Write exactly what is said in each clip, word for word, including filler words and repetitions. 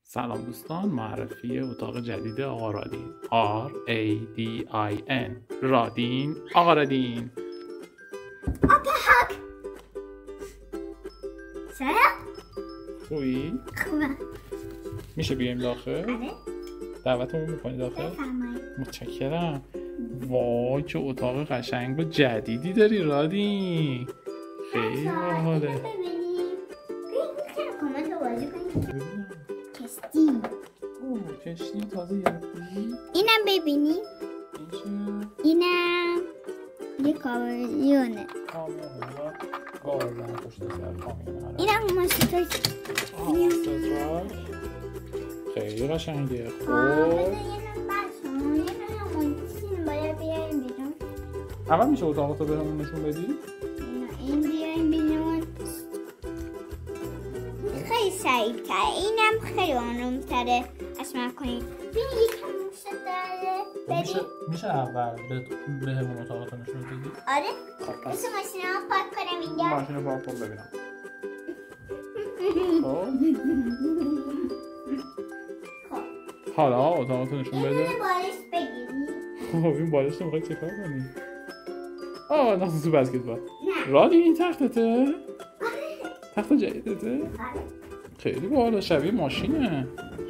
سلام دوستان، معرفی اتاق جدید آقا رادین. آر ای دی آی ان رادین، آقا رادین. اتاق سلام. خوبی؟ خوبه. میشه بیایم داخل؟ آره. دعوتمون میکنی داخل؟ بفرمایید. متشکرم. وای چه اتاق قشنگ و جدیدی داری رادین. خیلی باحاله. ببینیم. ببینیم کامنت رو بازی کنیم. ببینم. کشتی. اوه کشتی تازه گرفتی؟ اینم ببینیم. این چیه؟ اینم یه کامیونه. کامیونه. گاردن پشت سر کامیونه. اینم ماشین آه ستراک. خیلی قشنگه. خب. خب اول میشه اتاقاتو بهمون نشون بدی؟ این بیایم بیرون. خیلی سریع‌تر. اینم خیلی آروم‌تره. اسمع کنید. ببین یکم موشه داره. میشه میشه اول به همون اتاقاتو نشون بدی؟ آره. خب مثل ماشین ها پاک کنم اینجا. ماشین رو پاک کن ببینم. خب حالا اتاقاتو نشون بده. این بالش بگیری. خب این بالش رو میخوای چیکار کنی؟ آه نه تو بسکتبال. رادی این تختته؟ تخت جدیدته؟ خیلی باحاله، شبیه ماشینه.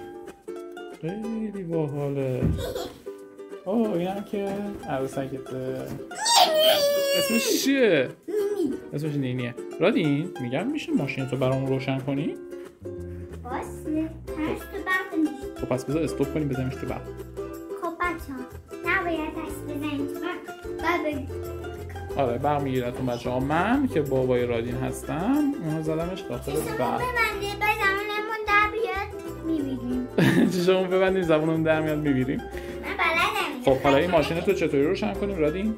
خیلی باحاله. اوه این هم که عروسکته. اسمش چیه؟ اسمش نینیه. رادین میگم میشه ماشین تو برامون روشن کنی؟ باشه. هرش تو برق نیست. خب پس بذار استوب کنیم بزنیمش تو برق. خب بچه ها نباید دست بزنیم تو برق. باید بگیم. آره برق میگیرتون بچه ها. من که بابای رادین هستم اونو زدمش داخل برق. ببنده باید زمانمون در بیاد میبینیم. چشمون ببندیم زبونمون در میاد میبینیم. من بلدم. خب حالا این ماشین تو چطوری روشن کنیم رادین؟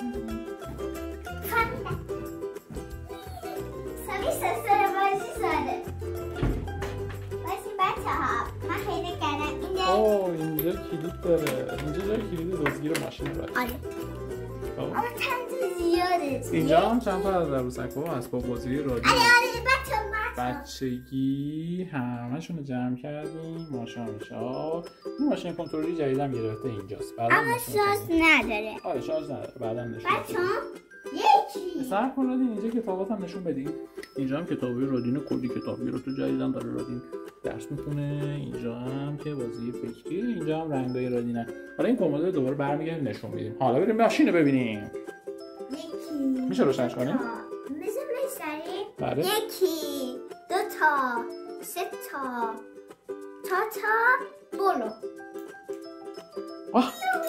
سامی سسر بازی ساده. باشی بچه ها من خیلی کردم اینجا. اوه اینجا کلید داره. اینجا جای کلید دزدگیر ماشین داره. آره. اما چند زیاده. اینجا هم چند تا از عروسک ها و اسباب بازی رادین. آره آره بچه بچه. بچگی همشون رو جمع کردیم. ماشاءالله. این ماشین کنترلی جدیدم گرفته اینجاست. اما شارژ نداره. آره شارژ نداره. بعدا نشون بچه ها یکی. صبر کن رادین، اینجا کتابات هم نشون بدیم. اینجا هم کتابی رادین کلی کتابی رو تو جدیدن داره رادین درس میخونه. اینجا هم که بازی فکری. اینجا هم رنگای رادینه. حالا این کمد رو دوباره برمیگردیم نشون میدیم. حالا بریم ماشین رو ببینیم. یکی. میشه روشنش کنیم؟ میشه بسریم؟ بله. یکی دو تا سه تا تا تا برو. آه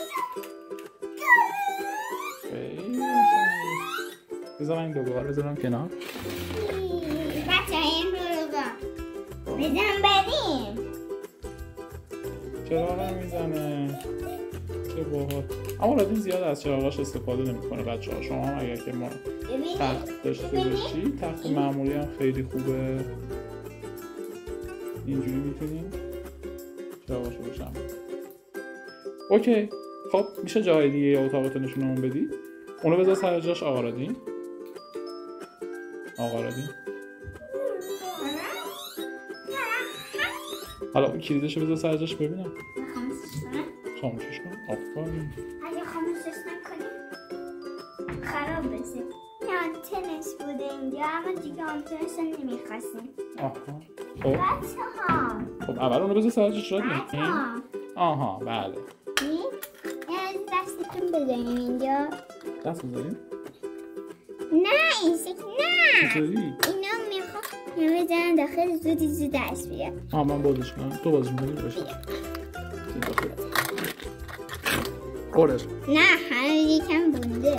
خیلی بذارم این دوباره بذارم کنار. بچه این رو رو بزن بریم. چراغ هم میزنه. چه باحال. اما رادین زیاد از چراغاش استفاده نمیکنه بچه ها. شما هم اگر که ما تخت داشته باشی تخت معمولی هم خیلی خوبه. اینجوری میتونیم چراغاشو روشن. اوکی خب میشه جای دیگه اتاقتو نشونمون بدی؟ اونو بذار سر جاش آقا رادین. آقا رادین حالا اون کلیدشو بذار سر جاش ببینم. خاموشش کن. آفرین. اگه خاموشش نکنیم خراب بشه. این آنتنش بوده اینجا اما دیگه آنتنش رو نمیخواستیم. آها خب بچه ها خب اول اونو بذار سر جاش رادین. بچه ها آها بله. این از دستتون بذاریم اینجا. دست بذاریم؟ نه این شکل نه. چطوری؟ اینا میخوام همه بزنن داخل زودی زود دست بیاد. آه من بازش کنم. تو بازش کنی باشه. قرش. نه همه یکم بونده.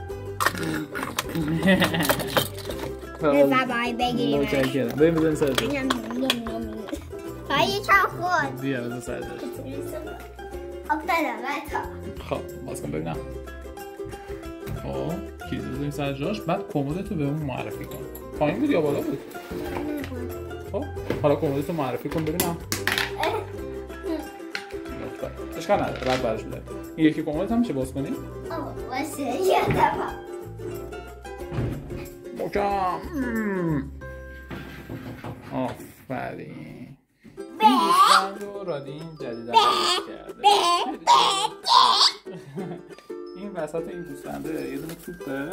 بذار بای بگیریم. متشکرم. بریم بزنیم سر جاش. پای یکم خود. بیا بزن سر جاش. افتادم بچه. خب باز کن ببینم. خب کلید بزنیم سر جاش. بعد کمدتو به اون معرفی کن. پایین بود یا بالا بود؟ خب حالا کمدتو معرفی کن ببینم. اشکال نداره بعد برش میداریم. این یکی کمدت هم میشه باز کنیم؟ آه باشه یادم. محکم. آفرین. به رادین جدیداً کرده. این وسط این گوسفنده یه دونه توپه.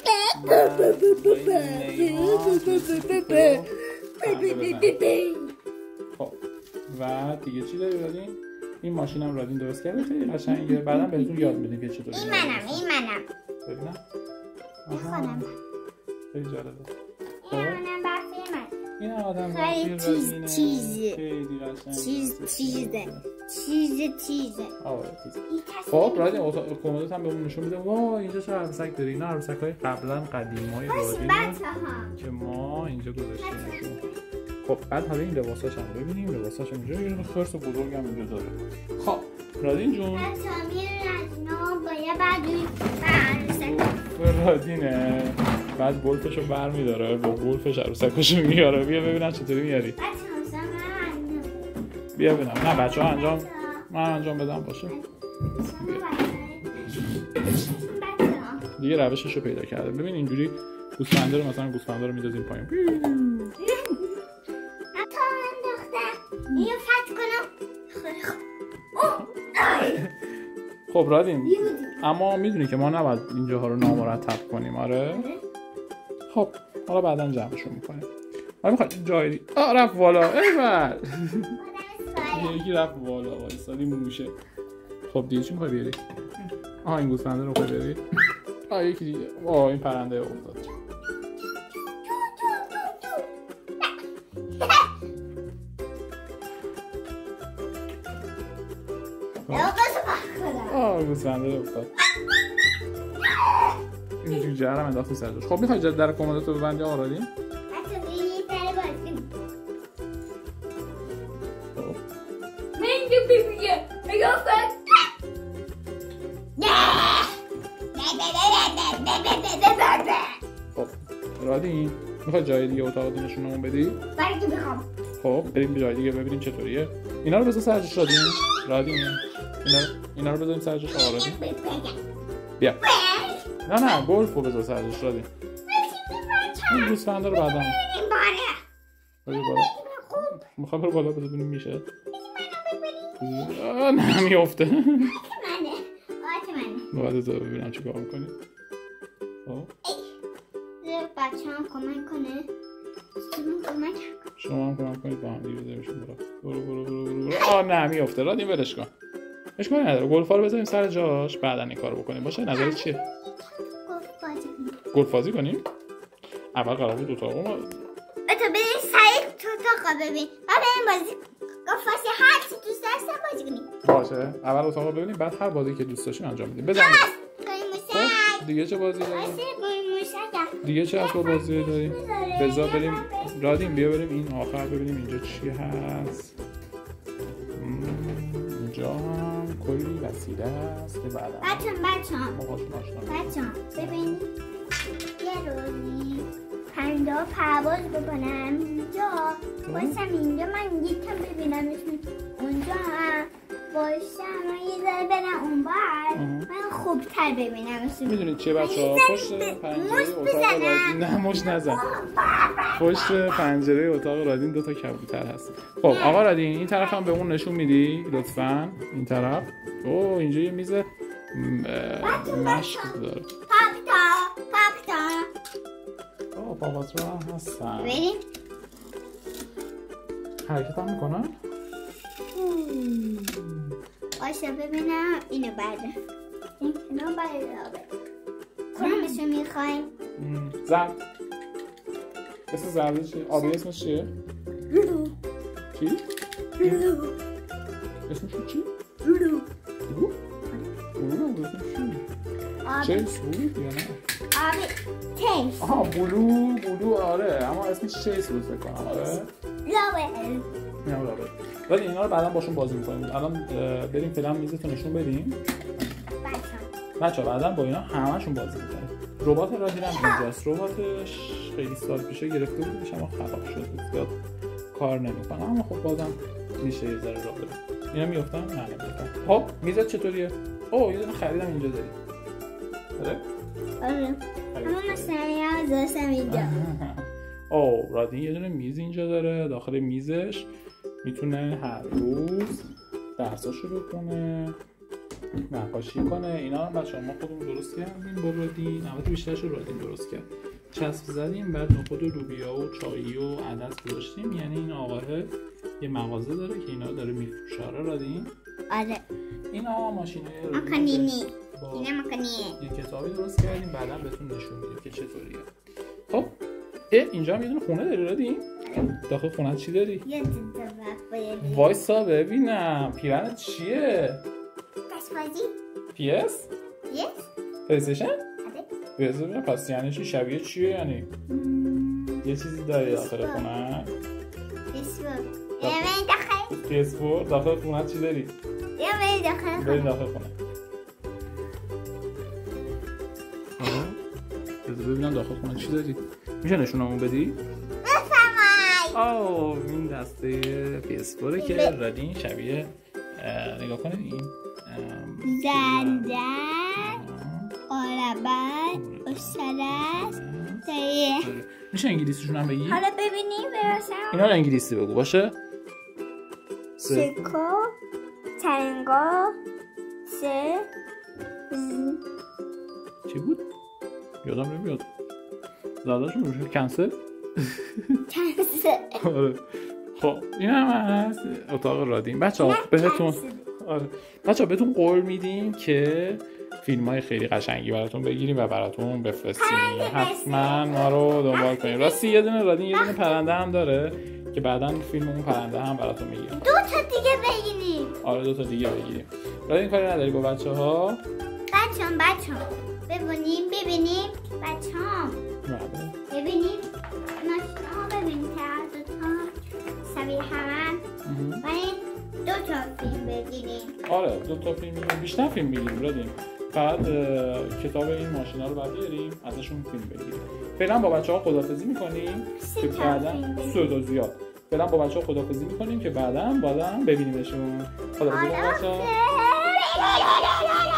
خب و دیگه چی داری رادین؟ این ماشین هم رادین درست کرده، خیلی قشنگه. بعدا بهتون یاد میدیم که چطوری. این منم این منم ببینم. این خودم خیلی جالبه. این منم بحثی من. این آدم خیلی چیز چیزه خیلی قشنگه. چیز چیزه چیز چیزه آره چیز. خب رادین اتاق کمدت هم بهمون نشون میده. وا اینجا چه عروسک داری؟ اینا عروسک‌های قبلا قدیمی‌های رادینه که ما اینجا گذاشتیمشون. خب بعد حالا این لباساش هم ببینیم. لباساش اینجا یه خرس بزرگ هم اینجا داره. خب رادین جون رادینه بعد گلفشو برمیداره با گلفش عروسکاشو میاره. بیا ببینم چطوری میاری. بیا ببینم. نه بچه ها انجام من انجام بدم باشه. دیگه روششو پیدا کرده. ببین اینجوری گوسفنده رو مثلا گوسفنده رو میدازیم پایین. خب رادین اما میدونی که ما نباید اینجاها رو نامرتب کنیم. آره خب حالا بعدا جمعشون میکنیم. حالا میخواد جایی آه رفت بالا. ایول یکی رفت بالا وایسادی موشه. خب دیگه چی میخوای بیاری؟ آها این گوسفنده رو میخوای بیاری؟ آه یکی دیگه. آه این پرنده افتاد. آه گوسفنده افتاد. این جو جرم انداختی سرش. خب میخوای جد در کمدت رو ببندی آقا رادین؟ خب رادین میخوای جای دیگه اتاق نشونمون بدی؟ برای بخوام. خب بریم جای دیگه ببینیم چطوریه. اینا رو بذار سرش رادین. رادین اینا اینا رو بذاریم سرش آقا رادین. بیا. نه نه گلف رو بذار سرش رادین. این گوسفنده رو بعدا. برو بالا. میخوام برو بالا ببینیم میشه. آه نه میافته. منه. منه. بعد تو ببینم چیکار می‌کنی. خب. بچه‌ها کمک کنه. شما کمک شما هم کمک کنید با هم دیگه بذاریمشون برو. برو برو برو برو. آه نه میافته. رادین ولش کن. اشکالی نداره. گلفا رو بذاریم سر جاش بعدن این کارو بکنیم. باشه نظرت چیه؟ گلف بازی کنیم. گلف بازی کنیم؟ اول قرار بود اتاق ما. تو بریم سعی تو اتاق ببین. بعد بریم بازی گلف بازی هر چی دوست داشتم بازی کنیم. باشه. اول اتاق رو ببینیم بعد هر بازی که دوست داشتین انجام میدیم. بزن. خب دیگه چه بازی داریم؟ دیگه چه اسباب بازی داریم؟ بذار بریم رادین بیا بریم این آخر ببینیم اینجا چی هست. اینجا هم کلی وسیله هست که بعدا بچه‌ها بچه‌ها ما باشون آشنا بچه‌ها ببین یه روزی پرنده ها پرواز بکنم اینجا باشم اینجا من یکم ببینمشون اونجا هم باشم من یه ذره برم اون بر من خوبتر ببینمشون. میدونید چیه بچه ها؟ پشت پنجره اتاق رادین نه مش نزن. پشت پنجره اتاق رادین دو تا کبوتر هست. خب آقا رادین این طرف هم به اون نشون میدی لطفاً. این طرف اوه اینجا یه میز مشق داره. پاپتا پاپتا آه پاپاترا هم هستن. ببین حرکت هم میکنن. باشه ببینم اینو برده این کنو برده کنمشو میخوایم. زرد اسم زرده چیه؟ آبی اسمش چیه؟ لولو چی؟ لولو اسمشو چی؟ لولو لولو؟ لولو اسمش چی؟ چیس بود یا نه؟ آبی تیس آها بلو بلو آره اما اسمش چیس بود فکر کنم. آره لاول میام لاول. ولی اینا رو بعدا باشون بازی می‌کنیم. الان بریم فعلا میزتو نشون بدیم. بچه‌ها بعدا با اینا همه‌شون بازی می‌کنیم. ربات رادین هم اینجاست. رباتش خیلی سال پیش گرفته بودیش اما خراب شد. زیاد کار نمی‌کنه اما خب بازم میشه یه ذره راه بره. اینا میافتن؟ نه نمیافتن. خب میزت چطوریه؟ اوه یه دونه خریدم اینجا داری. آره؟ آره. اما مثلا داشتم اینجا. اوه رادین یه دونه میز اینجا داره. داخل میزش میتونه هر روز درساشو بخونه، نقاشی کنه. اینا هم بچه‌ها ما خودمون درست کردیم با رادین، البته بیشترش رو رادین درست کرد. چسب زدیم، بعد نخود و لوبیا و چایی و عدس گذاشتیم. یعنی این آقاه یه مغازه داره که اینا داره میفروشه. آره رادین؟ آره. اینا ماشینه ماکانینی. با اینا ماکانیه. یه کتابی درست کردیم، بعدا بهتون نشون میدیم که چطوریه. خب اه اینجا هم یه دونه خونه داری رادین؟ داخل خونه چی داری؟ یه دونه وایسا ببینم پیرنت چیه؟ دستبازی؟ پی اس؟ یس؟ پلیستیشن؟ آره. بذار ببینم پس یعنی چی؟ شبیه چیه یعنی؟ یه چیزی داری داخل خونه؟ پیس فور. یه بریم داخل. پیس فور؟ داخل خونه چی داری؟ یه بریم داخل. بریم داخل خونه. بذار ببینم داخل خونه چی داری؟ میشه نشونمون بدی؟ بفرمایید. آه این دسته پی اس فوره که رادین شبیه نگاه کنید این زنده آرابن استرس تایه. میشه انگلیسیشون هم بگی؟ حالا ببینیم برسم. اینا رو انگلیسی بگو باشه؟ سکو تنگا سه چی بود؟ یادم نمیاد. زاداشون میشه کنسل؟ کنسل. آره. خب این هم هست اتاق رادین. بچه ها بهتون آره. بچه ها بهتون قول میدیم که فیلم های خیلی قشنگی براتون بگیریم و براتون بفرستیم. حتما ما رو دنبال کنیم. راستی یه دونه رادین یه دونه پرنده هم داره که بعدا فیلم اون پرنده هم براتون میگیریم. دو تا دیگه بگیریم. آره دو تا دیگه بگیریم. رادین کاری نداری با بچه ها؟ بچه هم بچه هم ببینیم ببینیم بچه هم ببینیم ماشین ها ببینیم که دو تا شبیه هم ولی دو تا فیلم بگیریم. آره دو تا فیلم میگیریم. بیشتر فیلم میگیریم رادین. فقط کتاب این ماشینا رو بعد بیاریم ازشون فیلم بگیریم. فعلا با بچه‌ها خداحافظی می‌کنیم که بعدا سه تا زیاد. فعلا با بچه‌ها خداحافظی می‌کنیم که بعدا بعدا ببینیمشون. خداحافظی با بچه‌ها.